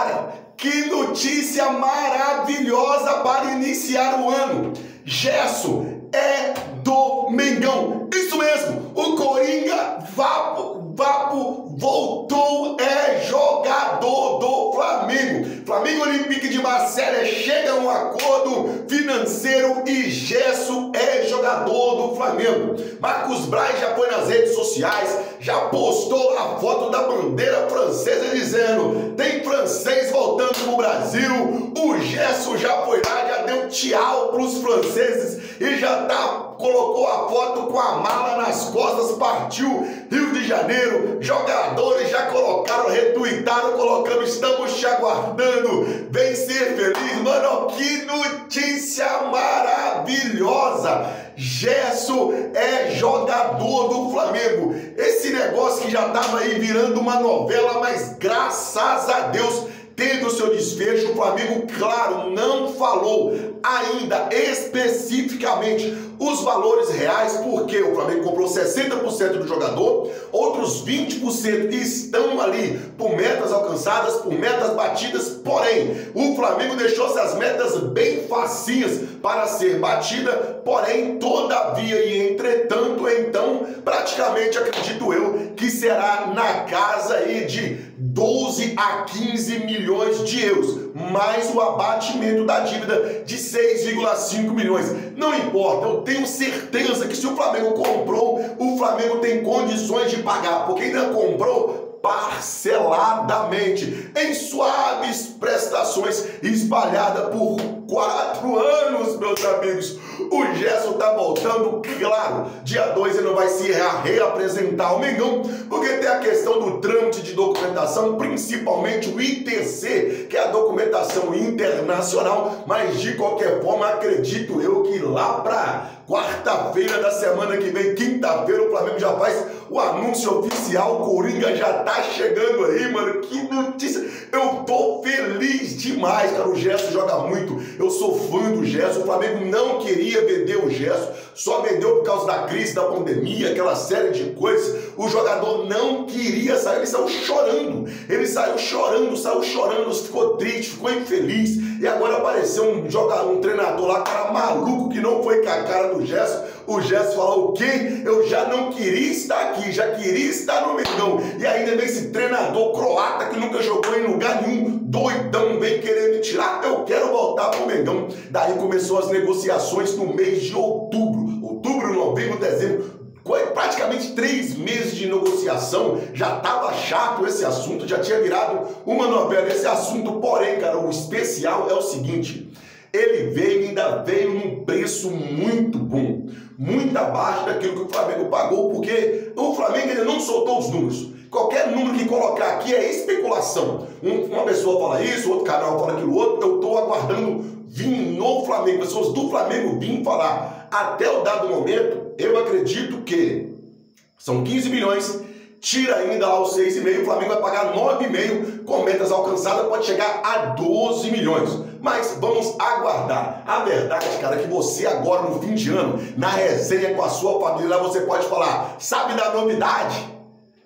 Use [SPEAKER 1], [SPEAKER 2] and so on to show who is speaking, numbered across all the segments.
[SPEAKER 1] Cara, que notícia maravilhosa para iniciar o ano. Gerson é do Mengão. Isso mesmo, o Coringa Vapo voltou, é jogador do Flamengo. Flamengo Olympique de Marselha chega a um acordo financeiro e Gerson é jogador do Flamengo. Marcos Braz já foi nas redes sociais, já postou a foto da bandeira francesa dizendo: tem francês voltando pro Brasil. O Gerson já foi lá, já deu tchau pros franceses e já colocou a foto com a mala nas costas, partiu Rio de Janeiro. Jogadores já colocaram, retuitaram, colocando: estamos te aguardando, vem ser feliz. Mano, que notícia maravilhosa. Gerson é jogador do Flamengo. Esse negócio que já estava aí virando uma novela, mas graças a Deus teve o seu desfecho. O Flamengo, claro, não falou ainda especificamente os valores reais, porque o Flamengo comprou 60% do jogador, outros 20% estão ali por metas alcançadas, por metas batidas, porém, o Flamengo deixou essas metas bem facinhas para ser batida, porém, todavia e entretanto, então, praticamente acredito eu que será na casa aí de 12 a 15 milhões de euros, mais o abatimento da dívida de 6,5 milhões. Não importa, eu tenho certeza que se o Flamengo comprou, o Flamengo tem condições de pagar, porque ainda comprou parceladamente, em suaves prestações, espalhada por 4 anos, meus amigos. O Gerson tá voltando, claro, dia 2 ele não vai se reapresentar ao Mengão, porque tem a questão do trâmite de documentação, principalmente o ITC, que é a documentação internacional, mas de qualquer forma, acredito eu que lá pra quarta-feira da semana que vem, quinta-feira, o Flamengo já faz o anúncio oficial, o Coringa já tá chegando aí, mano, que notícia. Eu tô feliz demais, cara, o Gerson joga muito, eu sou fã do Gerson. O Flamengo não queria vender o Gerson, só vendeu por causa da crise, da pandemia, aquela série de coisas. O jogador não queria sair, ele saiu chorando, ficou triste, ficou infeliz, e agora apareceu um treinador lá, cara maluco, que não foi com a cara do Gerson. O Gerson falou: ok, eu já não queria estar aqui, já queria estar no Mengão, e ainda vem esse treinador croata que nunca jogou em lugar nenhum, doidão, vem querer me tirar, eu quero voltar pro Mengão. Daí começou as negociações no mês de outubro, novembro, dezembro, praticamente 3 meses de negociação. Já estava chato esse assunto, já tinha virado uma novela esse assunto, porém, cara, o especial é o seguinte: ele ainda veio num preço muito bom, muito abaixo daquilo que o Flamengo pagou, porque o Flamengo ainda não soltou os números. Qualquer número que colocar aqui é especulação. Uma pessoa fala isso, outro canal fala aquilo outro. Eu estou aguardando vir no Flamengo, pessoas do Flamengo vir falar. Até o dado momento, eu acredito que são 15 milhões, tira ainda lá os 6,5, o Flamengo vai pagar 9,5, com metas alcançadas pode chegar a 12 milhões. Mas vamos aguardar. A verdade, cara, é que você agora no fim de ano, na resenha com a sua família, lá você pode falar: sabe da novidade?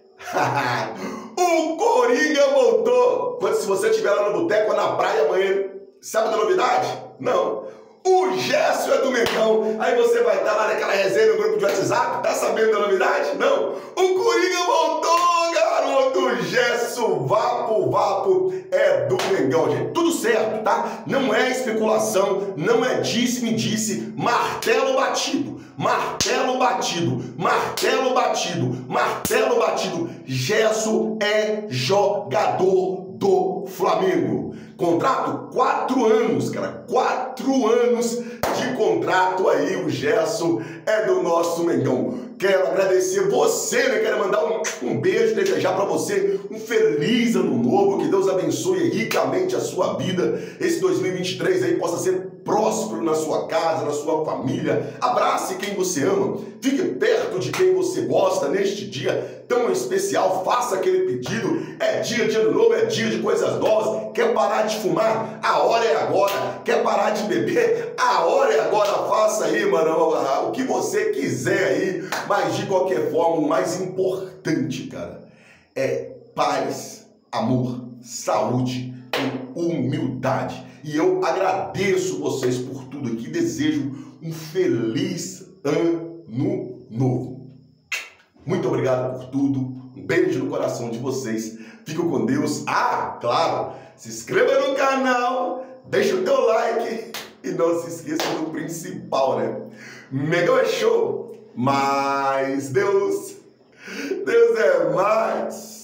[SPEAKER 1] O Coringa voltou. Quando, se você estiver lá no boteco ou na praia amanhã, sabe da novidade? Não. O Gerson é do Mengão. Aí você vai estar lá naquela resenha no grupo de WhatsApp, tá sabendo da novidade? Não. O Coringa voltou, garoto. O Gerson Vapo é do Mengão, gente. Tudo certo, tá? Não é especulação, não é disse-me-disse. Martelo batido. Martelo batido, martelo batido, martelo batido. Gerson é jogador do Flamengo. Contrato 4 anos, cara. 4 anos de contrato aí. O Gerson é do nosso Mengão. Quero agradecer você, né? Quero mandar um beijo, desejar para você um feliz ano novo. Que Deus abençoe ricamente a sua vida. Esse 2023 aí possa ser próspero na sua casa, na sua família. Abrace quem você ama. Fique perto de quem você gosta neste dia tão especial. Faça aquele pedido. É dia de ano novo, é dia de coisas novas. Quer parar de fumar? A hora é agora. Quer parar de beber? A hora é agora. Faça aí, mano, o que você quiser aí. Mas de qualquer forma, o mais importante, cara, é paz, amor, saúde com humildade. E eu agradeço vocês por tudo aqui. Desejo um feliz ano novo. Muito obrigado por tudo. Um beijo no coração de vocês. Fico com Deus. Ah, claro, se inscreva no canal, deixa o teu like e não se esqueça do principal, né? Mengão é show, mas Deus é mais.